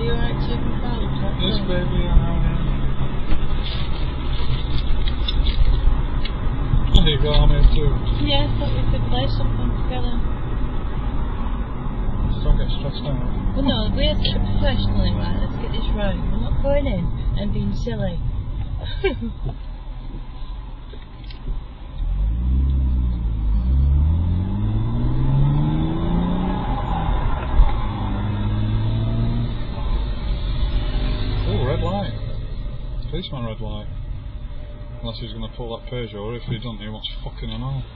you alright to control? Yes, baby, I know. There you go, I'm here too. Yeah, I thought we could play something together. Just don't get stressed out. Well, no, we have to be professionally, right? Let's get this right. We're not going in and being silly. Oh, red light. Policeman red light. Unless he's going to pull that Peugeot, or if he doesn't, he wants fucking and all.